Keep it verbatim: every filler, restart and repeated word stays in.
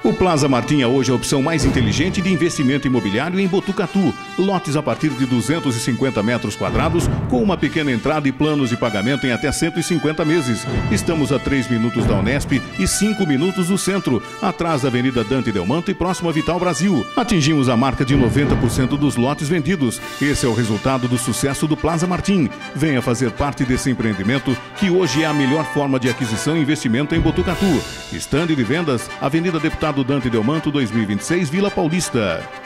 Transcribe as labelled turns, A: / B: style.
A: O Plaza Martim é hoje a opção mais inteligente de investimento imobiliário em Botucatu. Lotes a partir de duzentos e cinquenta metros quadrados, com uma pequena entrada e planos de pagamento em até cento e cinquenta meses. Estamos a três minutos da Unesp e cinco minutos do centro, atrás da Avenida Dante Delmanto e próximo a Vital Brasil. Atingimos a marca de noventa por cento dos lotes vendidos. Esse é o resultado do sucesso do Plaza Martim. Venha fazer parte desse empreendimento, que hoje é a melhor forma de aquisição e investimento em Botucatu. Estande de vendas, Avenida Deputado Dante Delmanto, dois mil e vinte e seis, Vila Paulista.